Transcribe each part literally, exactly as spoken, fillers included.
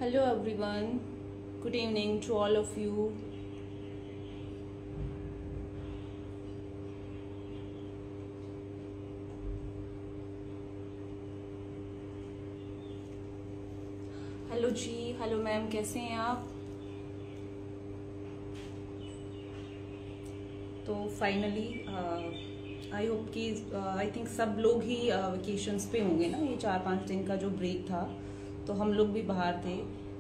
Hello everyone, good evening to all of you. Hello ji, hello ma'am, कैसे हैं आप? तो फाइनली आई होप कि आई थिंक सब लोग ही वेकेशंस पे होंगे ना। ये चार पाँच दिन का जो ब्रेक था तो हम लोग भी बाहर थे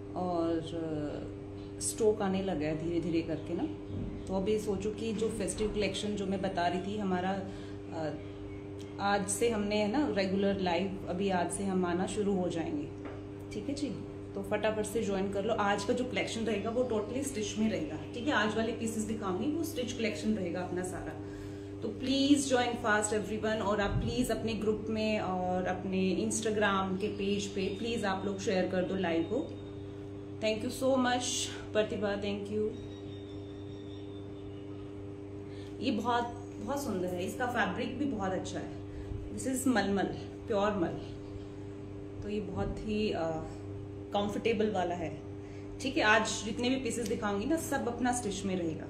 और स्टॉक आने लगा है धीरे धीरे करके ना। तो अभी सोचो कि जो फेस्टिव कलेक्शन जो मैं बता रही थी हमारा uh, आज से हमने है ना रेगुलर लाइव, अभी आज से हम आना शुरू हो जाएंगे। ठीक है जी, तो फटाफट से ज्वाइन कर लो। आज का जो कलेक्शन रहेगा वो टोटली स्टिच में रहेगा। ठीक है, आज वाले पीसेस दिखाऊंगी वो स्टिच कलेक्शन रहेगा अपना सारा। तो प्लीज ज्वाइन फास्ट एवरीवन, और आप प्लीज अपने ग्रुप में और अपने इंस्टाग्राम के पेज पे प्लीज आप लोग शेयर कर दो लाइव को। Thank you so much Pratibha, thank you. ये बहुत बहुत सुंदर है, इसका फैब्रिक भी बहुत अच्छा है। दिस इज मलमल, प्योर मल। तो ये बहुत ही कंफर्टेबल वाला है। ठीक है, आज जितने भी पीसेस दिखाऊंगी ना सब अपना स्टिच में रहेगा।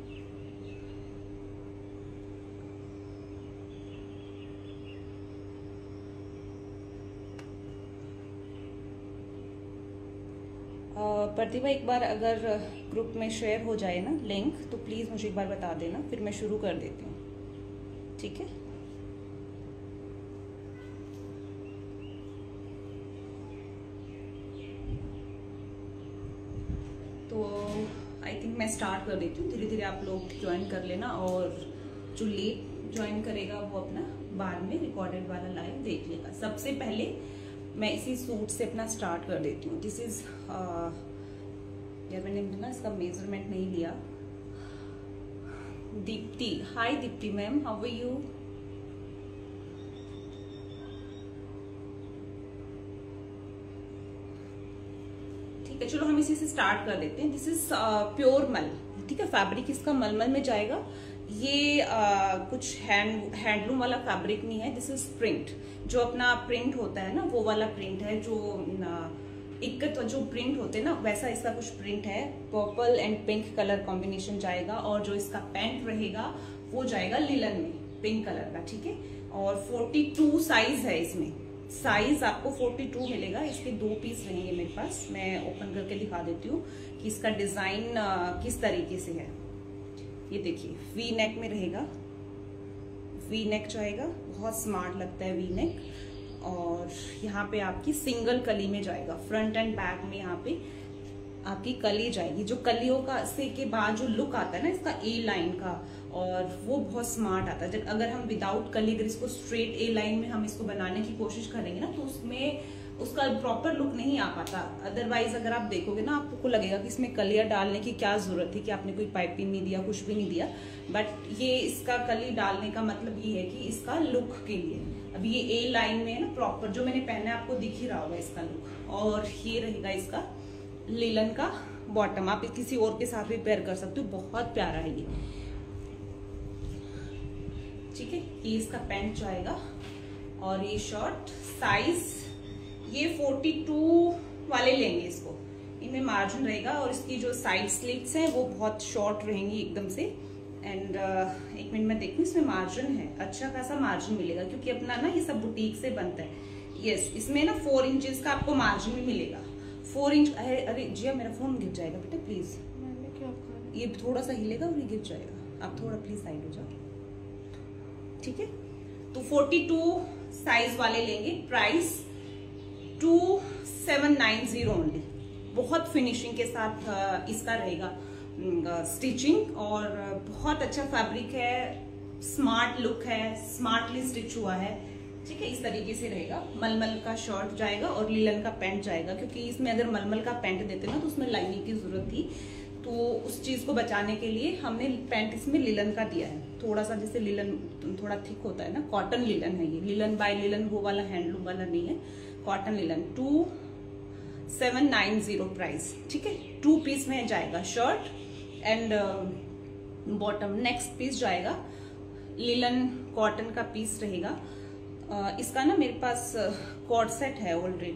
प्रतिभा, एक बार अगर ग्रुप में शेयर हो जाए ना लिंक तो प्लीज मुझे एक बार बता देना, फिर मैं शुरू कर देती हूँ। ठीक है, तो आई थिंक मैं स्टार्ट कर देती हूँ। धीरे धीरे आप लोग ज्वाइन कर लेना, और जो लेट ज्वाइन करेगा वो अपना बाद में रिकॉर्डेड वाला लाइव देख लेगा। सबसे पहले मैं इसी सूट से अपना स्टार्ट कर देती हूँ। दिस इज यार मैंने ना इसका मेजरमेंट नहीं लिया। Deepti, hi Deepti ma'am, how are you? ठीक है, चलो हम इसी से स्टार्ट कर देते हैं। दिस इज प्योर मल। ठीक है, फैब्रिक इसका मलमल में जाएगा। ये uh, कुछ हैंड हैंडलूम वाला फैब्रिक नहीं है। दिस इज प्रिंट, जो अपना प्रिंट होता है ना वो वाला प्रिंट है। जो uh, इक्कत जो प्रिंट होते हैं ना वैसा इसका कुछ प्रिंट है। Purple and pink colour combination जाएगा, और जो इसका पैंट रहेगा वो जाएगा लिलन में, पिंक कलर का। ठीक है, और बयालीस साइज है इसमें। साइज आपको बयालीस मिलेगा। इसके दो पीस रहेंगे मेरे पास। मैं ओपन करके दिखा देती हूँ कि इसका डिजाइन किस तरीके से है। ये देखिए, वी नेक में रहेगा। वी नेक जाएगा, बहुत स्मार्ट लगता है वी नेक। और यहाँ पे आपकी सिंगल कली में जाएगा। फ्रंट एंड बैक में यहाँ पे आपकी कली जाएगी। जो कलियों का से के बाद जो लुक आता है ना इसका ए लाइन का, और वो बहुत स्मार्ट आता है। जब अगर हम विदाउट कली अगर इसको स्ट्रेट ए लाइन में हम इसको बनाने की कोशिश करेंगे ना तो उसमें उसका प्रॉपर लुक नहीं आ पाता। अदरवाइज अगर आप देखोगे ना आपको लगेगा कि इसमें कलियां डालने की क्या जरूरत थी, कि आपने कोई पाइपिंग नहीं दिया, कुछ भी नहीं दिया। बट ये इसका कली डालने का मतलब ये है कि इसका लुक के लिए। अभी ये ए लाइन में है ना प्रॉपर, जो मैंने पहना है आपको दिख ही रहा होगा इसका लुक। और ये रहेगा इसका लिलन का बॉटम। आप किसी और के साथ भी पेयर कर सकते हो, बहुत प्यारा है ये। ठीक है, ये इसका पैंट जाएगा, और ये शर्ट साइज ये बयालीस वाले लेंगे इसको। इनमें मार्जिन रहेगा, और इसकी जो साइड स्लिट्स हैं वो बहुत शॉर्ट रहेंगी एकदम से। एंड uh, एक मिनट में देखूं, इसमें मार्जिन है, अच्छा खासा मार्जिन मिलेगा, क्योंकि अपना ना ये सब बुटीक से बनता है। यस, इसमें ना फोर इंचेस का आपको मार्जिन भी मिलेगा। फोर इंच अरे अरे जिया मेरा फोन गिर जाएगा बेटा प्लीज। मैंने क्या कहा, ये थोड़ा सा हिलेगा और ये गिर जाएगा। आप थोड़ा प्लीज साइड हो जाओ। ठीक है, तो बयालीस साइज वाले लेंगे। Price two seven nine zero only. बहुत फिनिशिंग के साथ इसका रहेगा स्टिचिंग, और बहुत अच्छा फैब्रिक है, स्मार्ट लुक है, स्मार्टली स्टिच हुआ है। ठीक है, इस तरीके से रहेगा। मलमल का शर्ट जाएगा और लिलन का पैंट जाएगा, क्योंकि इसमें अगर मलमल का पैंट देते ना तो उसमें लाइनिंग की जरूरत थी। तो उस चीज को बचाने के लिए हमने पैंट इसमें लिलन का दिया है। थोड़ा सा जैसे लिलन थोड़ा थिक होता है ना, कॉटन लिलन है ये। लिलन बाय लिलन वो वाला हैंडलूम वाला नहीं है, cotton linen. Two seven nine zero price. ठीक है, टू पीस में जाएगा shirt and bottom. Next piece जाएगा लिलन कॉटन का पीस रहेगा। uh, इसका ना मेरे पास कॉर्ड सेट है ऑलरेडी,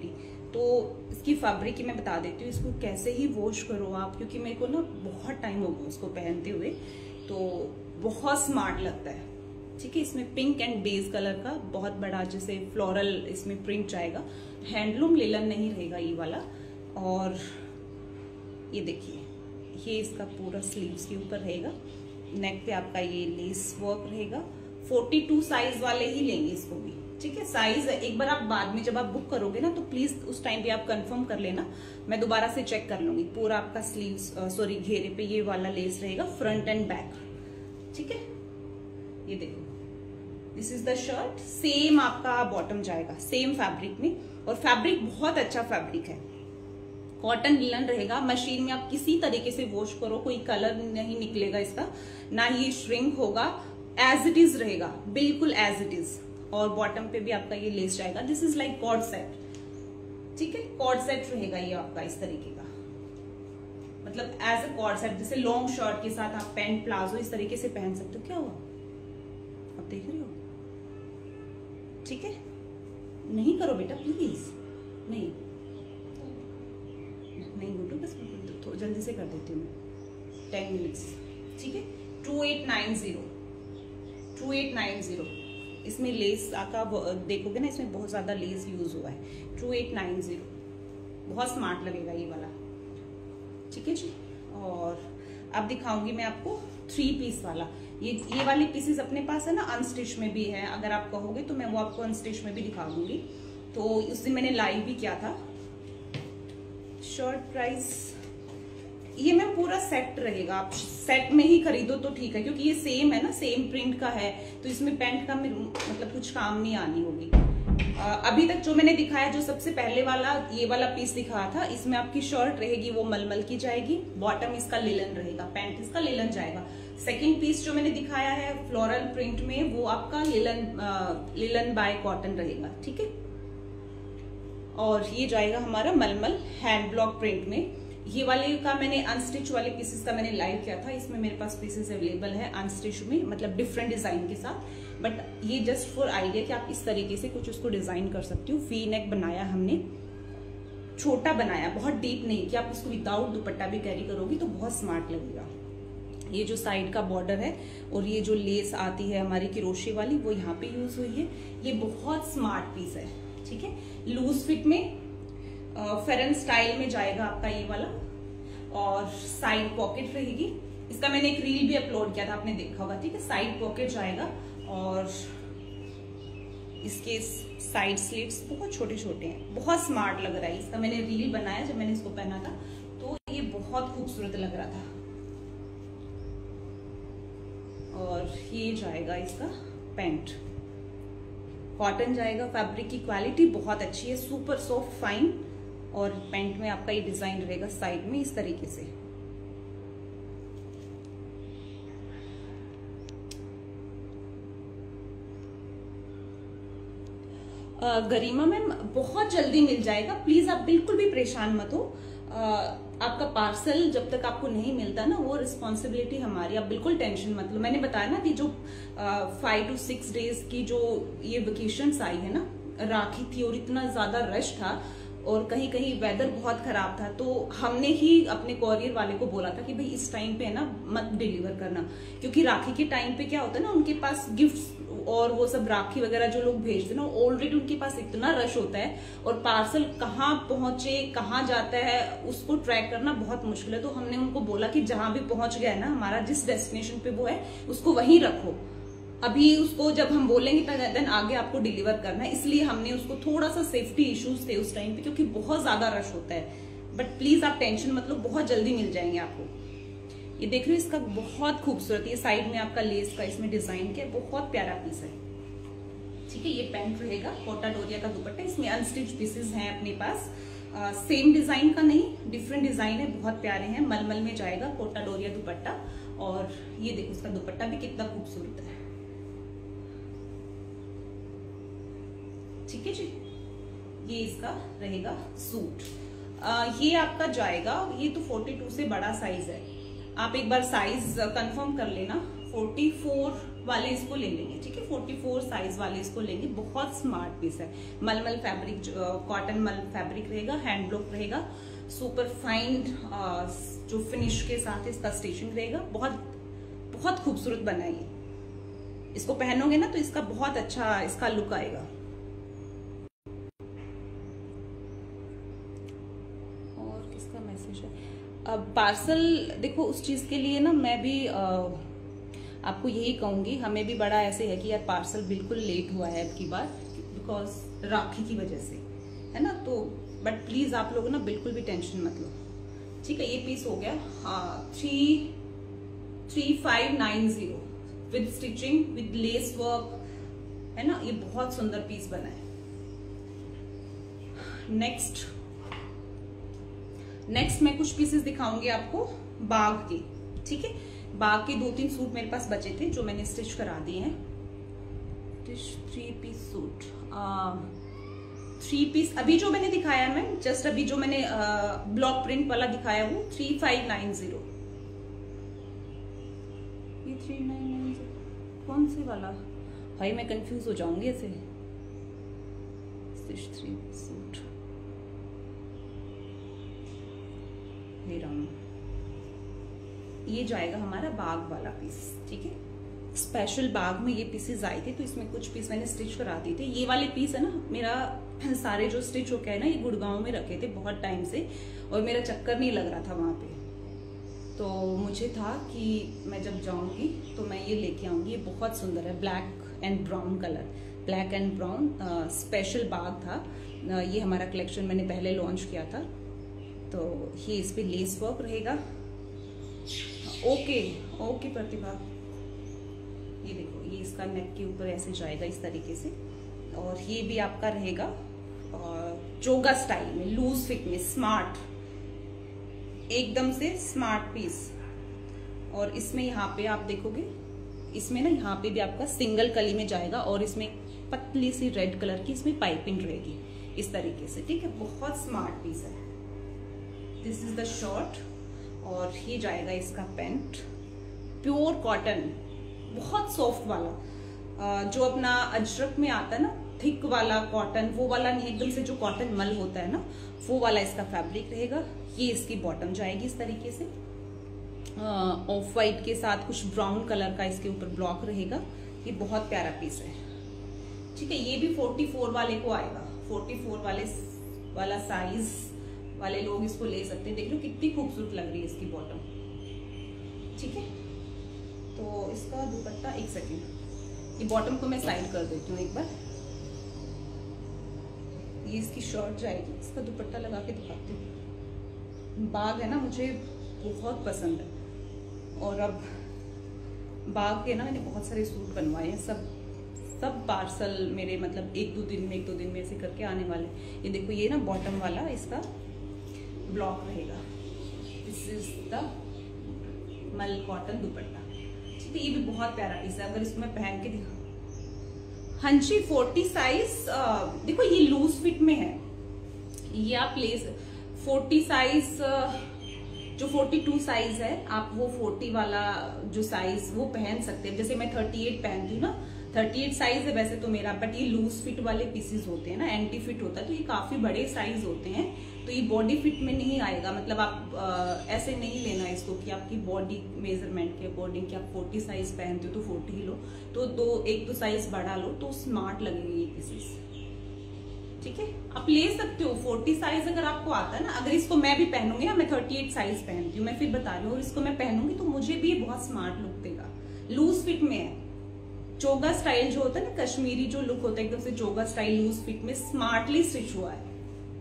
तो इसकी फैब्रिक की मैं बता देती हूँ, इसको कैसे ही वॉश करो आप, क्योंकि मेरे को ना बहुत टाइम हो गया उसको पहनते हुए, तो बहुत स्मार्ट लगता है। ठीक है, इसमें पिंक एंड बेज कलर का बहुत बड़ा जैसे फ्लोरल इसमें प्रिंट जाएगा, हैंडलूम लिलन नहीं रहेगा ये वाला। और ये देखिए, ये इसका पूरा स्लीव्स के ऊपर रहेगा, नेक पे आपका ये लेस वर्क रहेगा। बयालीस साइज वाले ही लेंगे इसको भी। ठीक है, साइज एक बार आप बाद में जब आप बुक करोगे ना, तो प्लीज उस टाइम पे आप कंफर्म कर लेना, मैं दोबारा से चेक कर लूंगी। पूरा आपका स्लीव्स सॉरी घेरे पे ये वाला लेस रहेगा, फ्रंट एंड बैक। ठीक है, ये देखो, this is the shirt. Same आपका बॉटम जाएगा सेम फैब्रिक में, और फैब्रिक बहुत अच्छा फैब्रिक है, कॉटन लिलन रहेगा। मशीन में आप किसी तरीके से वॉश करो, कोई कलर नहीं निकलेगा इसका, ना ही श्रिंक होगा, एज इट इज रहेगा, बिल्कुल एज इट इज। और बॉटम पे भी आपका ये लेस जाएगा, this is like cord set. ठीक है, कॉर्ड सेट रहेगा ये आपका इस तरीके का, मतलब एज अ कॉर्ड सेट, जैसे लॉन्ग शर्ट के साथ आप पैंट प्लाजो इस तरीके से पहन सकते हो। क्या हुआ, आप देख रहे हो? ठीक है, नहीं करो बेटा प्लीज, नहीं नहीं गुड्डू, बस तो जल्दी से कर देती हूँ, टेन मिनट्स। ठीक है, two eight nine zero two eight nine zero. इसमें लेस का देखोगे ना, इसमें बहुत ज्यादा लेस यूज हुआ है। टू एट नाइन जीरो, बहुत स्मार्ट लगेगा ये वाला। ठीक है जी, और अब दिखाऊंगी मैं आपको थ्री पीस वाला। ये ये वाली पीसेस अपने पास है ना, अनस्टिच में भी है, अगर आप कहोगे तो मैं वो आपको अनस्टिच में भी दिखा दूंगी। तो उस दिन मैंने लाइव भी किया था। शर्ट प्राइस ये मैं पूरा सेट रहेगा, आप सेट में ही खरीदो तो ठीक है, क्योंकि ये सेम है ना, सेम प्रिंट का है, तो इसमें पैंट का मतलब कुछ काम नहीं आनी होगी। अभी तक जो मैंने दिखाया, जो सबसे पहले वाला ये वाला पीस दिखाया था, इसमें आपकी शर्ट रहेगी वो मलमल की जाएगी, बॉटम इसका लिलन रहेगा, पैंट इसका लिलन जाएगा। सेकंड पीस जो मैंने दिखाया है फ्लोरल प्रिंट में, वो आपका लिलन लिलन बाय कॉटन रहेगा। ठीक है, और ये जाएगा हमारा मलमल हैंड ब्लॉक प्रिंट में। ये वाले का मैंने अनस्टिच वाले पीसेस का मैंने लाइव किया था, इसमें मेरे पास पीसेस अवेलेबल है अनस्टिच में, मतलब डिफरेंट डिजाइन के साथ। बट ये जस्ट फॉर आइडिया कि आप इस तरीके से कुछ उसको डिजाइन कर सकते हो। वी नेक बनाया हमने, छोटा बनाया, बहुत डीप नहीं, कि आप उसको विदाउट दुपट्टा भी कैरी करोगी तो बहुत स्मार्ट लगेगा। ये जो साइड का बॉर्डर है और ये जो लेस आती है हमारी किरोशी वाली, वो यहाँ पे यूज हुई है। ये बहुत स्मार्ट पीस है। ठीक है, लूज फिट में फेरन स्टाइल में जाएगा आपका ये वाला, और साइड पॉकेट रहेगी। इसका मैंने एक रील भी अपलोड किया था, आपने देखा होगा। ठीक है, साइड पॉकेट जाएगा, और इसके साइड स्लिट्स बहुत छोटे छोटे हैं, बहुत स्मार्ट लग रहा है। इसका मैंने रील बनाया जब मैंने इसको पहना था, तो ये बहुत खूबसूरत लग रहा था। और ये जाएगा इसका पैंट, कॉटन जाएगा, फैब्रिक की क्वालिटी बहुत अच्छी है, सुपर सॉफ्ट फाइन। और पैंट में आपका ये डिजाइन रहेगा साइड में इस तरीके से। गरिमा मैम बहुत जल्दी मिल जाएगा, प्लीज आप बिल्कुल भी परेशान मत हो। आ, आपका पार्सल जब तक आपको नहीं मिलता ना, वो रिस्पॉन्सिबिलिटी हमारी, आप बिल्कुल टेंशन मत लो। मैंने बताया ना कि जो फाइव टू सिक्स डेज की जो ये वेकेशंस आई है ना, राखी थी और इतना ज्यादा रश था और कहीं कहीं वेदर बहुत खराब था, तो हमने ही अपने कोरियर वाले को बोला था कि भाई इस टाइम पे है ना मत डिलीवर करना, क्योंकि राखी के टाइम पे क्या होता है ना, उनके पास गिफ्ट्स और वो सब राखी वगैरह जो लोग भेजते हैं ना, ऑलरेडी उनके पास इतना रश होता है, और पार्सल कहाँ पहुंचे कहाँ जाता है उसको ट्रैक करना बहुत मुश्किल है। तो हमने उनको बोला कि जहां भी पहुंच गया है ना हमारा, जिस डेस्टिनेशन पे वो है उसको वहीं रखो, अभी उसको जब हम बोलेंगे देन आगे आपको डिलीवर करना है। इसलिए हमने उसको, थोड़ा सा सेफ्टी इश्यूज थे उस टाइम पे, क्योंकि बहुत ज्यादा रश होता है। बट प्लीज आप टेंशन मत लो, बहुत जल्दी मिल जाएंगे आपको। ये देख रहे हो, इसका बहुत खूबसूरत, ये साइड में आपका लेस का इसमें डिजाइन किया, बहुत प्यारा पीस है। ठीक है, ये पैंट रहेगा, कोटा डोरिया का दुपट्टा, इसमें अनस्टिच पीसेस हैं अपने पास, आ, सेम डिजाइन का नहीं, डिफरेंट डिजाइन है, बहुत प्यारे हैं। मलमल में जाएगा, कोटा डोरिया दुपट्टा, और ये देखो इसका दुपट्टा भी कितना खूबसूरत है। ठीक है जी, ये इसका रहेगा सूट। आ, ये आपका जाएगा, ये तो बयालीस से बड़ा साइज है, आप एक बार साइज कंफर्म कर लेना, चौवालीस वाले इसको ले लेंगे, ठीक है, चौवालीस साइज वाले इसको लेंगे। बहुत स्मार्ट पीस है, मलमल फैब्रिक, कॉटन मल फैब्रिक रहेगा, हैंड ब्लॉक रहेगा, सुपर फाइन जो फिनिश के साथ इसका स्टिचिंग रहेगा। बहुत बहुत खूबसूरत बना है ये। इसको पहनोगे ना तो इसका बहुत अच्छा इसका लुक आएगा। और किसका मैसेज है? अब पार्सल देखो, उस चीज के लिए ना मैं भी आ, आपको यही कहूंगी, हमें भी बड़ा ऐसे है कि यार पार्सल बिल्कुल लेट हुआ है अब की बार, बिकॉज राखी की वजह से, है ना। तो बट प्लीज आप लोग ना बिल्कुल भी टेंशन मत लो, ठीक है। ये पीस हो गया हाँ three three five nine zero with stitching with lace work, है ना। ये बहुत सुंदर पीस बना है। नेक्स्ट नेक्स्ट मैं कुछ पीसेस दिखाऊंगी आपको बाग के, ठीक है। बाग के दो तीन सूट मेरे पास बचे थे जो मैंने स्टिच करा दिए हैं। Three piece suit, three piece अभी जो मैंने दिखाया मैम, जस्ट अभी जो मैंने ब्लॉक प्रिंट वाला दिखाया वो थ्री फाइव नाइन जीरो। ये थ्री नाइन नाइन जीरो कौन से वाला? भाई मैं कंफ्यूज हो जाऊंगी ऐसे। थ्री सूट ले रहा हूं, ये जाएगा हमारा बाग वाला पीस, ठीक है। स्पेशल बाग में ये पीसेस आए थे तो इसमें कुछ पीस मैंने स्टिच करा दिए थे। ये वाले पीस है ना, मेरा सारे जो स्टिच होके है ना, ये गुड़गांव में रखे थे बहुत टाइम से, और मेरा चक्कर नहीं लग रहा था वहां पे, तो मुझे था कि मैं जब जाऊंगी तो मैं ये लेके आऊंगी। ये बहुत सुंदर है, black and brown colour, black and brown special बाग था। uh, ये हमारा कलेक्शन मैंने पहले लॉन्च किया था। तो ये इस पे लेस वर्क रहेगा। ओके ओके प्रतिभा, ये देखो, ये इसका नेक के ऊपर ऐसे जाएगा इस तरीके से, और ये भी आपका रहेगा चोगा स्टाइल में, लूज फिट में, स्मार्ट, एकदम से स्मार्ट पीस। और इसमें यहाँ पे आप देखोगे, इसमें ना यहाँ पे भी आपका सिंगल कली में जाएगा, और इसमें पतली सी रेड कलर की इसमें पाइपिंग रहेगी इस तरीके से, ठीक है। बहुत स्मार्ट पीस है। दिस इज द शॉर्ट, और ये जाएगा इसका पैंट, प्योर कॉटन, बहुत सॉफ्ट वाला, जो अपना अजरक में आता है ना, थिक वाला कॉटन, वो वाला नहीं, एकदम से जो कॉटन मल होता है ना, वो वाला इसका फैब्रिक रहेगा। ये इसकी बॉटम जाएगी इस तरीके से, ऑफ वाइट के साथ कुछ ब्राउन कलर का इसके ऊपर ब्लॉक रहेगा। ये बहुत प्यारा पीस है, ठीक है। ये भी चौवालीस वाले को आएगा, चौवालीस वाले वाला साइज वाले लोग इसको ले सकते हैं। देख लो कितनी खूबसूरत लग रही है इसकी बॉटम, ठीक है। तो इसका दुपट्टा, एक सेकेंड, ये बॉटम को मैं साइड कर देती हूँ एक बार। ये इसकी शर्ट जाएगी, इसका दुपट्टा लगा के दिखाती हूँ। बाग है ना, मुझे बहुत पसंद है, और अब बाग के ना मैंने बहुत सारे सूट बनवाए हैं, सब सब पार्सल मेरे, मतलब एक दो दिन में एक दो दिन में ऐसे करके आने वाले। ये देखो, ये ना बॉटम वाला इसका ब्लॉक रहेगा। दिस इज द मल कॉटन दुपट्टा, ठीक है। ये भी बहुत प्यारा पीस है, अगर इसको मैं पहन के दिखा। हाँ जी, चालीस साइज, देखो ये लूज फिट में है, ये आप ले चालीस साइज, जो बयालीस साइज है, आप वो चालीस वाला जो साइज वो पहन सकते हैं। जैसे मैं अड़तीस पहनती हूँ ना, अड़तीस साइज है वैसे तो मेरा, बट ये लूज फिट वाले पीसेस होते हैं ना, एंटी फिट होता है, तो ये काफी बड़े साइज होते हैं, तो ये बॉडी फिट में नहीं आएगा। मतलब आप आ, ऐसे नहीं लेना इसको कि आपकी बॉडी मेजरमेंट के अकॉर्डिंग कि आप चालीस साइज पहनते हो तो चालीस ही लो, तो दो एक दो साइज बढ़ा लो तो स्मार्ट लगेंगे ये पीसेस, ठीक है। आप ले सकते हो चालीस साइज अगर आपको आता है ना। अगर इसको मैं भी पहनूंगी ना, मैं अड़तीस साइज पहनती हूँ, मैं फिर बता रही हूँ, और इसको मैं पहनूंगी तो मुझे भी ये बहुत स्मार्ट लुक देगा। लूज फिट में है, चोगा स्टाइल जो होता है ना, कश्मीरी जो लुक होता है एकदम से चोगा स्टाइल, लूज फिट में स्मार्टली स्टिच हुआ है।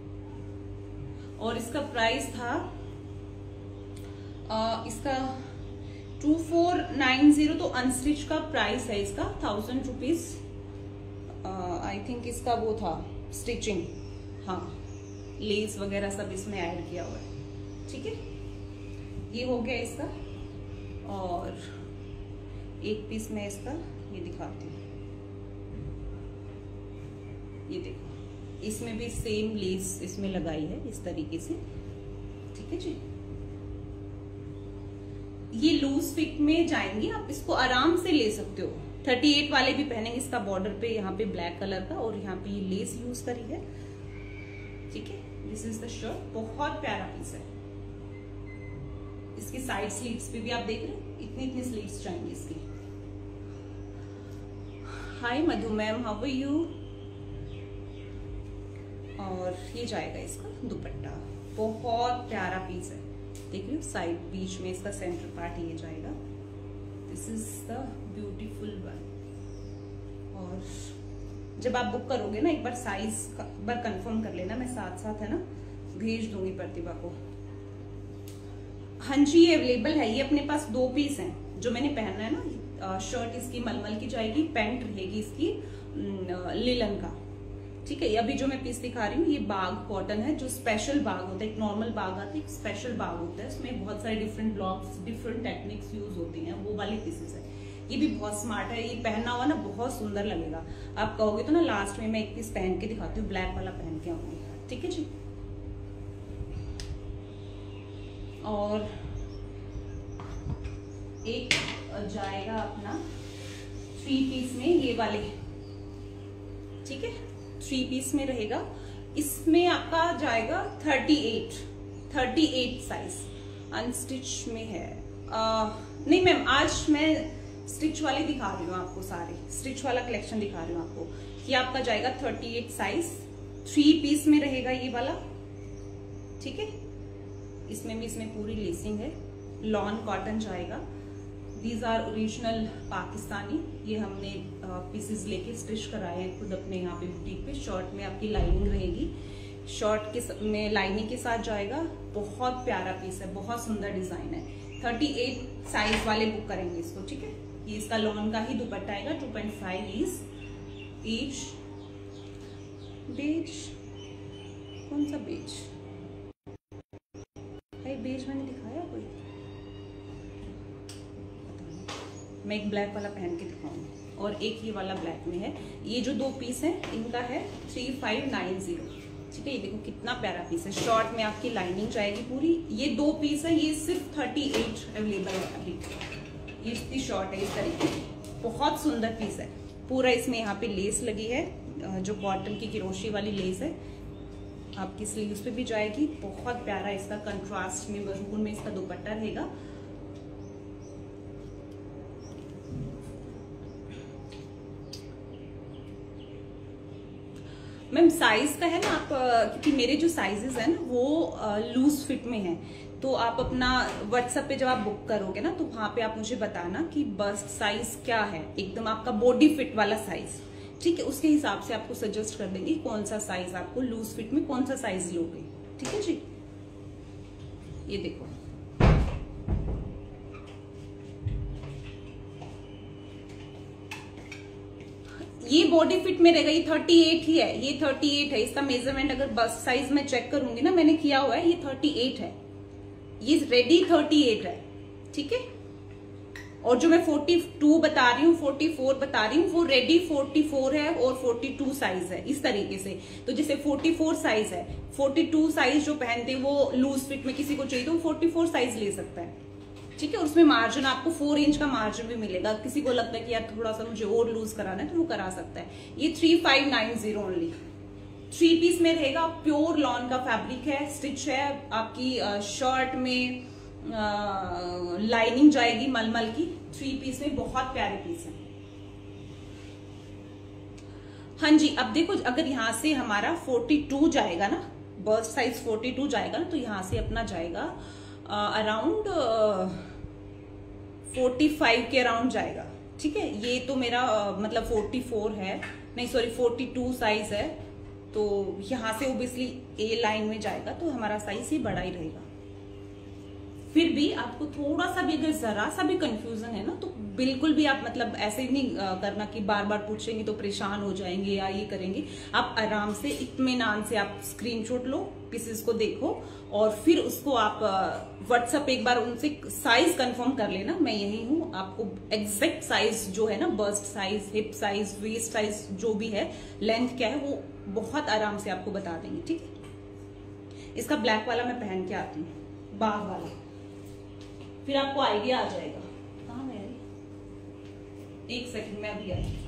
और इसका प्राइस था आ, इसका टू फोर नाइन जीरो, तो अनस्टिच का प्राइस है इसका थाउजेंड रुपीज। आई थिंक इसका वो था स्टिचिंग, हाँ, लेस वगैरह सब इसमें ऐड किया हुआ है, ठीक है। ये हो गया इसका, और एक पीस में इसका ये दिखाती हूँ। ये देखो, इसमें भी सेम लेस इसमें लगाई है इस तरीके से, ठीक है जी। ये लूज फिट में जाएंगे, आप इसको आराम से ले सकते हो। अड़तीस वाले भी पहनेंगे। इसका बॉर्डर पे यहाँ पे ब्लैक कलर का और यहाँ पे ये लेस यूज करी है, ठीक है। दिस इज द शर्ट, बहुत प्यारा पीस है। इसकी साइड स्लीव्स पे भी आप देख रहे हो इतनी इतनी स्लीव्स जाएंगी इसकी। Hi Madhu ma'am, how are you. और ये जाएगा इसका दुपट्टा, बहुत प्यारा पीस है, देख रहे हो साइड बीच में इसका सेंटर पार्ट ये जाएगा। This is the beautiful one. और जब आप बुक करोगे ना एक बार साइज एक बार कंफर्म कर लेना, मैं साथ साथ है ना भेज दूंगी प्रतिभा को। हाँ जी, ये अवेलेबल है। ये अपने पास दो पीस हैं जो मैंने पहनना है ना। शर्ट इसकी मलमल की जाएगी, पैंट रहेगी इसकी लिलन का, ठीक है। अभी जो मैं पीस दिखा रही हूँ ये बाग कॉटन है, जो स्पेशल बाग होता है। एक नॉर्मल बाग आता है, एक स्पेशल बाग होता है, उसमें बहुत सारे different blocks different techniques use होती हैं, वो वाले पीसेस है। ये भी बहुत स्मार्ट है, ये पहनना हुआ ना बहुत सुंदर लगेगा। आप कहोगे तो ना लास्ट में मैं एक पीस पहन के दिखाती हूँ, ब्लैक वाला पहन के आऊंगी, ठीक है जी। और एक जाएगा अपना थ्री पीस में ये वाले, ठीक है, थ्री पीस में रहेगा। इसमें आपका जाएगा thirty eight thirty eight size, unstitch में है। आ, नहीं मैम, आज मैं स्टिच वाले दिखा रही हूँ आपको, सारे स्टिच वाला कलेक्शन दिखा रही हूँ आपको। कि आपका जाएगा thirty eight size, three piece में रहेगा ये वाला, ठीक है। इसमें भी इसमें पूरी लेसिंग है, लॉन कॉटन जाएगा। दीज आर ओरिजिनल पाकिस्तानी, ये हमने पीसेस लेके स्टिच कराए हैं खुद अपने यहाँ पे बुटीक पे। शर्ट में आपकी लाइनिंग रहेगी, शर्ट के में लाइनिंग के साथ जाएगा। बहुत प्यारा पीस है, बहुत सुंदर डिजाइन है। थर्टी एट साइज वाले बुक करेंगे इसको, ठीक है। ये इसका लॉन का ही दुपट्टा आएगा, two point five is beige. Beige कौन सा बेज है? बेज मैंने दिखाया कोई? मैं एक ब्लैक वाला पहन के दिखाऊंगी और एक ये वाला ब्लैक में है। ये जो दो पीस हैं इनका है थ्री फाइव नाइन जीरो, ठीक है। ये देखो कितना प्यारा पीस है, शॉर्ट में आपकी लाइनिंग जाएगी पूरी। ये दो पीस है, ये सिर्फ थर्टी एट अवेलेबल है अभी। ये इसकी शॉर्ट है इस तरीके की, बहुत सुंदर पीस है। पूरा इसमें यहाँ पे लेस लगी है, जो कॉटन की किरोशी वाली लेस है, आपकी स्लीव्स पे भी जाएगी। बहुत प्यारा इसका कंट्रास्ट में मरून में इसका दुपट्टा रहेगा। मैम साइज का है ना, आप क्योंकि मेरे जो साइजेस है ना वो लूज फिट में है, तो आप अपना व्हाट्सएप पे जब आप बुक करोगे ना तो वहां पे आप मुझे बताना कि बस्ट साइज क्या है, एकदम आपका बॉडी फिट वाला साइज, ठीक है। उसके हिसाब से आपको सजेस्ट कर देंगे कौन सा साइज आपको लूज फिट में कौन सा साइज लोगे, ठीक है जी। ये देखो ये बॉडी फिट में रहेगा, ये थर्टी एट ही है, ये थर्टी एट है। इसका मेजरमेंट अगर बस्ट साइज में चेक करूंगी ना, मैंने किया हुआ है, ये थर्टी एट है, ये रेडी थर्टी एट है, ठीक है। और जो मैं फोर्टी टू बता रही हूँ, फोर्टी फोर बता रही हूँ, वो रेडी फोर्टी फोर है और फोर्टी टू साइज है, इस तरीके से। तो जैसे फोर्टी फोर साइज है, फोर्टी टू साइज जो पहनते हैं वो लूज फिट में किसी को चाहिए तो वो फोर्टी फोर साइज ले सकता है, ठीक है। उसमें मार्जिन आपको फोर इंच का मार्जिन भी मिलेगा। किसी को लगता है कि यार थोड़ा सा मुझे और लूज कराना है तो वो करा सकता है। ये three five nine zero only, three piece में रहेगा। प्योर लॉन का फैब्रिक है, स्टिच है। आपकी शर्ट में आ, लाइनिंग जाएगी मलमल की, थ्री पीस में बहुत प्यारे पीस है। हाँ जी, अब देखो अगर यहां से हमारा फोर्टी टू जाएगा ना, बस्ट साइज फोर्टी टू जाएगा ना, तो यहां से अपना जाएगा अराउंड फोर्टी फाइव के अराउंड जाएगा, ठीक है। ये तो मेरा uh, मतलब फोर्टी फोर है, नहीं सॉरी फोर्टी टू साइज है, तो यहां से ओबियसली ए लाइन में जाएगा तो हमारा साइज ये बड़ा ही रहेगा। फिर भी आपको थोड़ा सा भी अगर जरा सा भी कंफ्यूजन है ना, तो बिल्कुल भी आप मतलब ऐसे ही नहीं करना कि बार बार पूछेंगे तो परेशान हो जाएंगे या ये करेंगे। आप आराम से इत्मीनान से आप स्क्रीनशॉट लो, पीसेस को देखो और फिर उसको आप व्हाट्सएप एक बार उनसे साइज कंफर्म कर लेना, मैं यही हूँ। आपको एग्जैक्ट साइज जो है ना, bust size, hip size, waist size जो भी है, लेंथ क्या है, वो बहुत आराम से आपको बता देंगे, ठीक है। इसका ब्लैक वाला मैं पहन के आती हूँ, बाग वाला। फिर आपको आइडिया आ जाएगा। कहाँ है, एक सेकंड में अभी आई।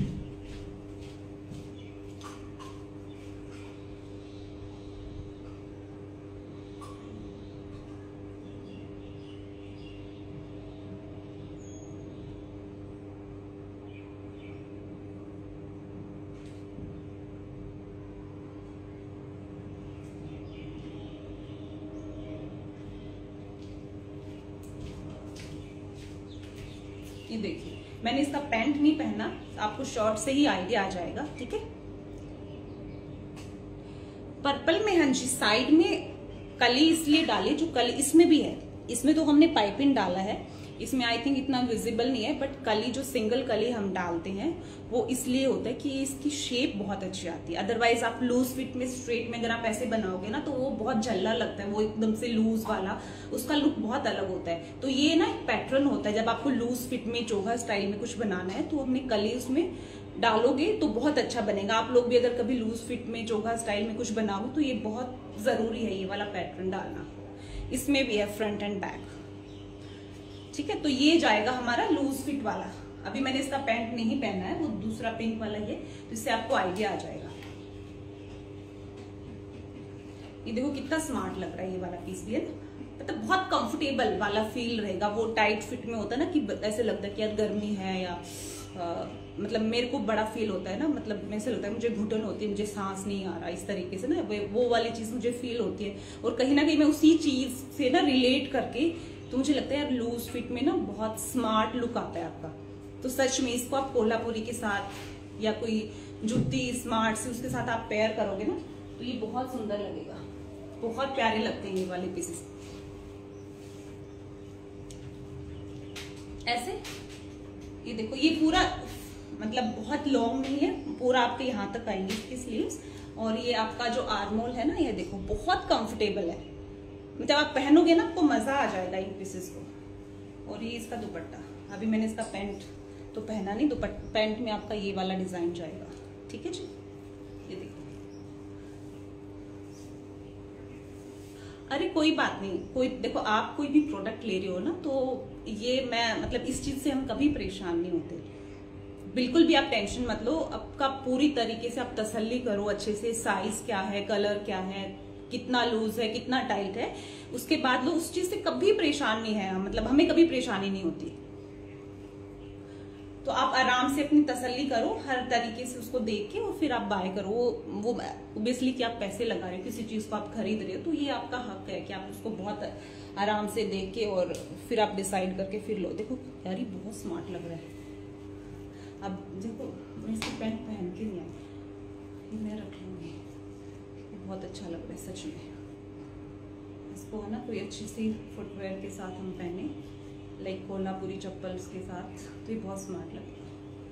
ये देखिए, मैंने इसका पैंट नहीं पहना, आपको शॉर्ट से ही आइडिया आ जाएगा। ठीक है, पर्पल में हाँ जी साइड में कली इसलिए डाली, जो कली इसमें भी है, इसमें तो हमने पाइपिंग डाला है, इसमें आई थिंक इतना विजिबल नहीं है, बट कली जो सिंगल कली हम डालते हैं वो इसलिए होता है कि इसकी शेप बहुत अच्छी आती है। अदरवाइज आप लूज फिट में स्ट्रेट में अगर आप ऐसे बनाओगे ना तो वो बहुत झल्ला लगता है, वो एकदम से लूज वाला, उसका लुक बहुत अलग होता है। तो ये ना एक पैटर्न होता है, जब आपको लूज फिट में चोगा स्टाइल में कुछ बनाना है तो हमने कली उसमें डालोगे तो बहुत अच्छा बनेगा। आप लोग भी अगर कभी लूज फिट में चोगा स्टाइल में कुछ बनाओ तो ये बहुत जरूरी है ये वाला पैटर्न डालना। इसमें भी है फ्रंट एंड बैक। ठीक है, तो ये जाएगा हमारा लूज फिट वाला। अभी मैंने इसका पैंट नहीं पहना है, वो दूसरा पिंक वाला ये, तो इससे आपको आइडिया आ जाएगा। ये देखो कितना स्मार्ट लग रहा है ये वाला पीस भी, है ना, मतलब बहुत कंफर्टेबल वाला फील रहेगा। वो टाइट फिट में होता है ना कि ऐसे लगता है कि यार गर्मी है या आ, मतलब मेरे को बड़ा फील होता है ना, मतलब ऐसे लगता है मुझे घुटन होती है, मुझे सांस नहीं आ रहा, इस तरीके से ना वो वाली चीज मुझे फील होती है। और कहीं ना कहीं मैं उसी चीज से ना रिलेट करके तो मुझे लगता है यार लूज फिट में ना बहुत स्मार्ट लुक आता है आपका। तो सच में इसको आप कोल्हापुरी के साथ या कोई जुत्ती स्मार्ट से उसके साथ आप पेयर करोगे ना तो ये बहुत सुंदर लगेगा, बहुत प्यारे लगते हैं ये वाले पीसेस। ऐसे ये देखो, ये पूरा मतलब बहुत लॉन्ग नहीं है, पूरा आपके यहाँ तक आएंगे इसकी स्लीव्स। और ये आपका जो आर्मोल है ना, ये देखो बहुत कंफर्टेबल है, जब आप पहनोगे ना आपको मजा आ जाएगा इन पीसेस को। और ये इसका दुपट्टा, अभी मैंने इसका पैंट तो पहना नहीं, दुपट्टा पैंट में आपका ये वाला डिजाइन जाएगा। ठीक है जी, ये देखो। अरे कोई बात नहीं, कोई देखो आप कोई भी प्रोडक्ट ले रहे हो ना तो ये मैं मतलब इस चीज से हम कभी परेशान नहीं होते, बिल्कुल भी आप टेंशन मत लो। आपका पूरी तरीके से आप तसल्ली करो अच्छे से, साइज क्या है, कलर क्या है, कितना लूज है, कितना टाइट है, उसके बाद लो। उस चीज से कभी परेशान नहीं है, मतलब हमें कभी परेशानी नहीं होती। तो आप आराम से अपनी तसल्ली करो हर तरीके से उसको देख के, और फिर आप बाय करो। वो ओब्वियसली कि आप पैसे लगा रहे हो, किसी चीज को आप खरीद रहे हो तो ये आपका हक है कि आप उसको बहुत आराम से देख के और फिर आप डिसाइड करके फिर लो। देखो यार ये बहुत स्मार्ट लग रहा है। अब देखो मैं इसकी पैंट पहन के नहीं आई, मैं रख लूंगी, बहुत अच्छा लग रहा है सच में। इसको है ना कोई अच्छी सी फुटवेयर के साथ हम पहने, लाइक कोल्हापुरी चप्पल्स के साथ, तो ये बहुत स्मार्ट लगता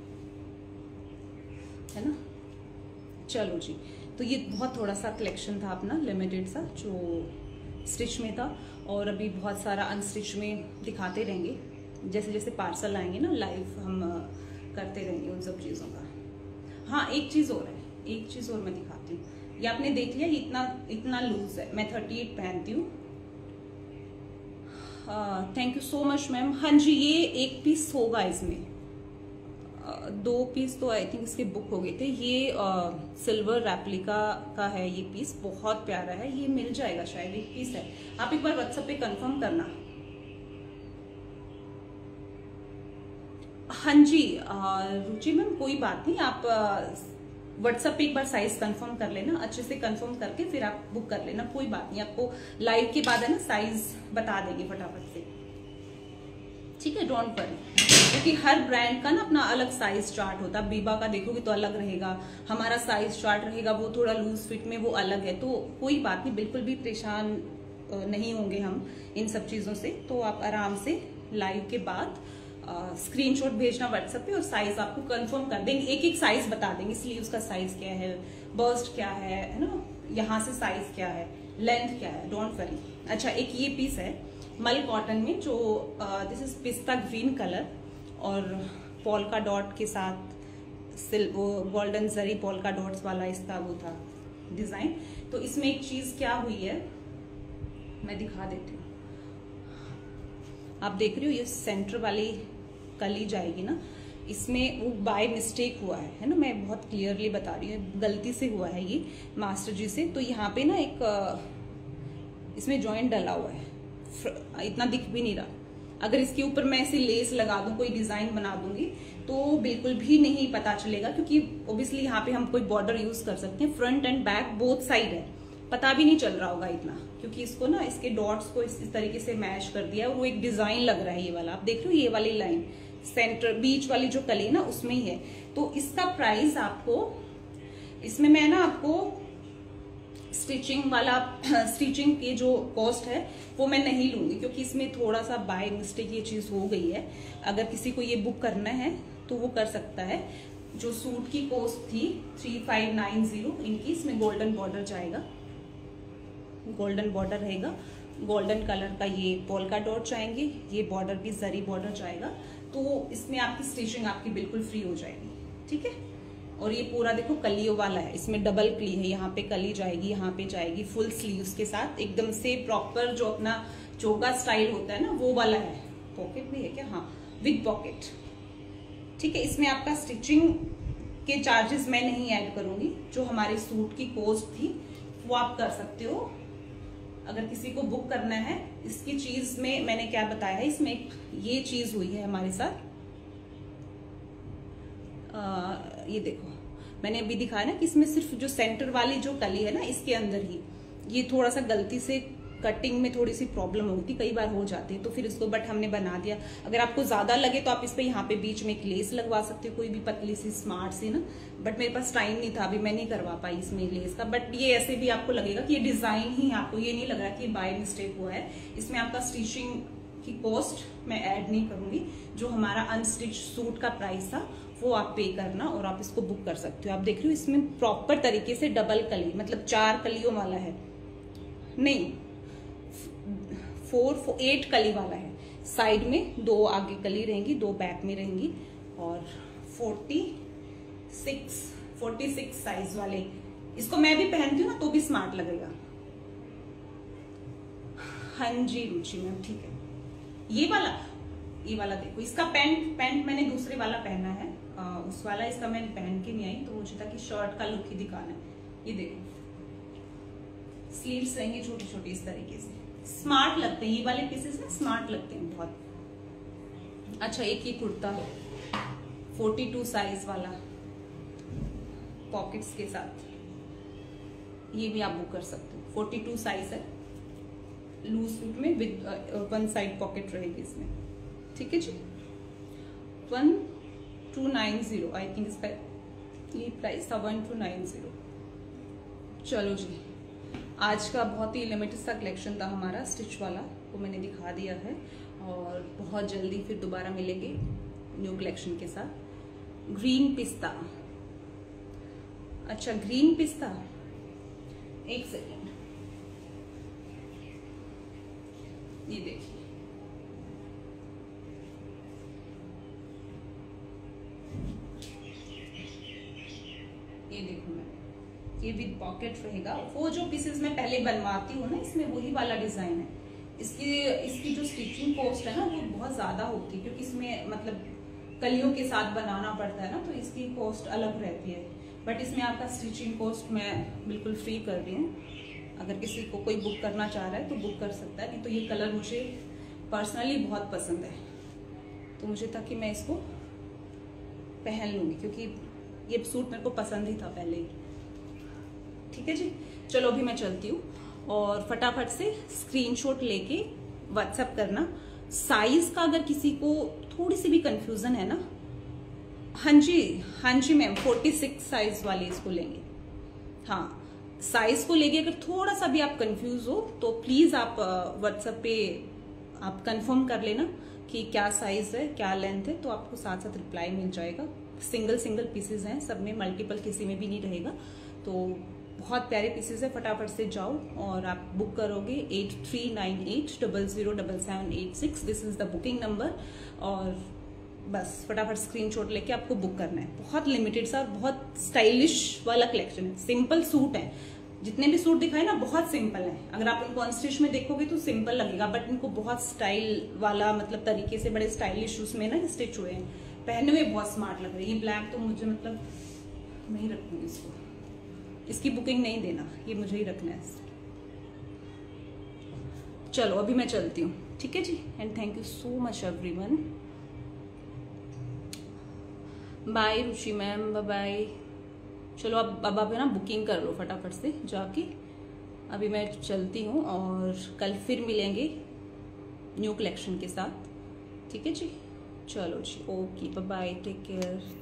है ना। चलो जी, तो ये बहुत थोड़ा सा कलेक्शन था अपना लिमिटेड सा जो स्टिच में था, और अभी बहुत सारा अनस्टिच में दिखाते रहेंगे। जैसे जैसे पार्सल आएंगे ना लाइव हम करते रहेंगे उन सब चीज़ों का। हाँ एक चीज़ और है, एक चीज़ और मैं दिखाती हूँ। ये आपने देख लिया, इतना इतना लूज है, मैं थर्टी एट पहनती हूँ। Thank you so much ma'am. हाँ जी, ये एक पीस होगा इसमें, uh, दो पीस तो आई थिंक इसके बुक हो गए थे। ये सिल्वर रेप्लिका का है, ये पीस बहुत प्यारा है, ये मिल जाएगा शायद, एक पीस है। आप एक बार व्हाट्सएप पे कंफर्म करना। हाँ जी रुचि मैम, कोई बात नहीं, आप व्हाट्सएप पे एक बार साइज कंफर्म कर लेना, अच्छे से कंफर्म करके फिर आप बुक कर लेना, कोई बात नहीं। आपको लाइव के बाद है ना साइज बता देंगे फटाफट से, ठीक है, डोंट वरी। क्योंकि हर ब्रांड का ना अपना अलग साइज चार्ट होता है। बीबा का देखोगे तो अलग रहेगा, हमारा साइज चार्ट रहेगा वो थोड़ा लूज फिट में, वो अलग है। तो कोई बात नहीं, बिल्कुल भी परेशान नहीं होंगे हम इन सब चीजों से। तो आप आराम से लाइव के बाद स्क्रीनशॉट भेजना व्हाट्सएप पे और साइज आपको कंफर्म कर देंगे, एक एक साइज बता देंगे। स्लीव्स का साइज क्या है, बर्स्ट क्या है है ना, यहाँ से साइज क्या है, लेंथ क्या है, डोंट वरी। अच्छा एक ये पीस है मल कॉटन में, जो this is pista green colour और पोल्का डॉट के साथ वो गोल्डन जरी पोल्का डॉट्स वाला इसका वो था डिजाइन। तो इसमें एक चीज क्या हुई है मैं दिखा देती हूँ। आप देख रहे हो ये सेंटर वाली कली जाएगी ना, इसमें वो बाय मिस्टेक हुआ है है ना, मैं बहुत क्लियरली बता रही हूँ, गलती से हुआ है ये मास्टर जी से। तो यहाँ पे ना एक इसमें जॉइंट डला हुआ है, इतना दिख भी नहीं रहा। अगर इसके ऊपर मैं ऐसे लेस लगा दूं, कोई डिजाइन बना दूंगी तो बिल्कुल भी नहीं पता चलेगा, क्योंकि ओब्वियसली यहाँ पे हम कोई बॉर्डर यूज कर सकते हैं। Front and back both side है, पता भी नहीं चल रहा होगा इतना, क्योंकि इसको ना इसके डॉट्स को इस, इस तरीके से मैच कर दिया और वो एक डिजाइन लग रहा है ये वाला। आप देख रहे हो ये वाली लाइन सेंटर बीच वाली जो कली है ना उसमें ही है। तो इसका प्राइस आपको, इसमें मैं ना आपको स्टिचिंग वाला स्टिचिंग की जो कॉस्ट है वो मैं नहीं लूंगी, क्योंकि इसमें थोड़ा सा बाय मिस्टेक ये चीज हो गई है। अगर किसी को ये बुक करना है तो वो कर सकता है। जो सूट की कॉस्ट थी थ्री फाइव नाइन जीरो, इनकी इसमें गोल्डन बॉर्डर जाएगा, गोल्डन बॉर्डर रहेगा, गोल्डन कलर का ये पोल्का डॉट जाएंगे, ये बॉर्डर भी जरी बॉर्डर जाएगा। तो इसमें आपकी स्टिचिंग आपकी बिल्कुल फ्री हो जाएगी, ठीक है। और ये पूरा देखो कलियों वाला है, इसमें डबल कली है, यहाँ पे कली जाएगी, यहाँ पे जाएगी, फुल स्लीव्स के साथ एकदम से प्रॉपर जो अपना चोगा स्टाइल होता है ना वो वाला है। पॉकेट भी है क्या? हाँ, विद पॉकेट, ठीक है। इसमें आपका स्टिचिंग के चार्जेस मैं नहीं ऐड करूंगी, जो हमारे सूट की कॉस्ट थी वो आप कर सकते हो। अगर किसी को बुक करना है, इसकी चीज में मैंने क्या बताया है, इसमें एक ये चीज हुई है हमारे साथ। आ, ये देखो मैंने अभी दिखाया ना कि इसमें सिर्फ जो सेंटर वाली जो कली है ना इसके अंदर ही ये थोड़ा सा गलती से कटिंग में थोड़ी सी प्रॉब्लम होती, कई बार हो जाती है, तो फिर इसको बट हमने बना दिया। अगर आपको ज्यादा लगे तो आप इस पे यहाँ पे बीच में एक लेस लगवा सकते हो, कोई भी पतली सी स्मार्ट सी ना, बट मेरे पास टाइम नहीं था, अभी मैं नहीं करवा पाई इसमें लेस का। बट ये ऐसे भी आपको लगेगा कि ये डिजाइन ही, आपको ये नहीं लग रहा कि बाय मिस्टेक हुआ है। इसमें आपका स्टिचिंग की कॉस्ट मैं ऐड नहीं करूंगी, जो हमारा अनस्टिच सूट का प्राइस था वो आप पे करना और आप इसको बुक कर सकते हो। आप देख रहे हो इसमें प्रॉपर तरीके से डबल कली, मतलब चार कलियों वाला है, नहीं फोर, फोर एट कली वाला है। साइड में दो आगे कली रहेंगी, दो बैक में रहेंगी, और forty six forty six size वाले। इसको मैं भी पहनती हूँ ना तो भी स्मार्ट लगेगा। हाँ जी रुचि मैम, ठीक है। ये वाला ये वाला देखो, इसका पैंट पैंट मैंने दूसरे वाला पहना है, आ, उस वाला इसका मैंने पहन के नहीं आई, तो मुझे था कि शर्ट का लुक ही दिखाना है। ये देखो स्लीव्स रहेंगे छोटी छोटी इस तरीके से, स्मार्ट लगते हैं ये वाले पीसेस ना, स्मार्ट लगते हैं बहुत। अच्छा, एक ये कुर्ता है फोर्टी टू साइज वाला पॉकेट्स के साथ, ये भी आप बुक कर सकते हो। फोर्टी टू साइज है, लूज सूट में विद वन साइड पॉकेट रहेगी इसमें, ठीक है जी। One two nine zero I think इसका ये प्राइस था, वन टू नाइन जीरो। चलो जी, आज का बहुत ही लिमिटेड सा कलेक्शन था हमारा स्टिच वाला, वो मैंने दिखा दिया है, और बहुत जल्दी फिर दोबारा मिलेंगे न्यू कलेक्शन के साथ। ग्रीन पिस्ता, अच्छा ग्रीन पिस्ता, एक सेकेंड, ये देखिए ये देखो मैं, ये विद पॉकेट रहेगा। वो जो पीसेस मैं पहले बनवाती हूँ ना इसमें वही वाला डिजाइन है। इसकी इसकी जो स्टिचिंग कॉस्ट है ना वो बहुत ज्यादा होती है, क्योंकि इसमें मतलब कलियों के साथ बनाना पड़ता है ना, तो इसकी कॉस्ट अलग रहती है। बट इसमें आपका स्टिचिंग कॉस्ट मैं बिल्कुल फ्री कर रही हूँ। अगर किसी को कोई बुक करना चाह रहा है तो बुक कर सकता है, नहीं तो ये कलर मुझे पर्सनली बहुत पसंद है, तो मुझे था कि मैं इसको पहन लूंगी, क्योंकि ये सूट मेरे को पसंद ही था पहले ही। ठीक है जी, चलो अभी मैं चलती हूँ, और फटाफट से स्क्रीनशॉट लेके व्हाट्सएप करना। साइज का अगर किसी को थोड़ी सी भी कंफ्यूजन है ना, हाँ जी हाँ जी मैम, फोर्टी सिक्स साइज वाले इसको लेंगे। हाँ, साइज को लेके अगर थोड़ा सा भी आप कंफ्यूज हो तो प्लीज आप व्हाट्सएप पे आप कंफर्म कर लेना कि क्या साइज है क्या लेंथ है, तो आपको साथ साथ रिप्लाई मिल जाएगा। सिंगल सिंगल पीसेज हैं सब में, मल्टीपल किसी में भी नहीं रहेगा, तो बहुत प्यारे पीसेज है। फटाफट से जाओ और आप बुक करोगे eight three nine eight double zero double seven eight six, this is the booking number, और बस फटाफट स्क्रीनशॉट लेके आपको बुक करना है। बहुत लिमिटेड सा और बहुत स्टाइलिश वाला कलेक्शन है, सिंपल सूट है, जितने भी सूट दिखाए ना बहुत सिंपल है, अगर आप इनको अनस्टिच में देखोगे तो सिंपल लगेगा, बट इनको बहुत स्टाइल वाला मतलब तरीके से बड़े स्टाइलिश उसमें ना स्टिच हुए हैं, पहनने में बहुत स्मार्ट लग रही है। ये ब्लैक तो मुझे मतलब मैं ही रखूंगी इसको, इसकी बुकिंग नहीं देना, ये मुझे ही रखना है। चलो अभी मैं चलती हूँ, ठीक है जी, and thank you so much everyone. Bye Ruchi ma'am, bye bye. चलो अब अब आप है ना बुकिंग कर लो फटाफट से जाके, अभी मैं चलती हूँ और कल फिर मिलेंगे न्यू कलेक्शन के साथ, ठीक है जी। चलो जी, okay, bye bye, take care.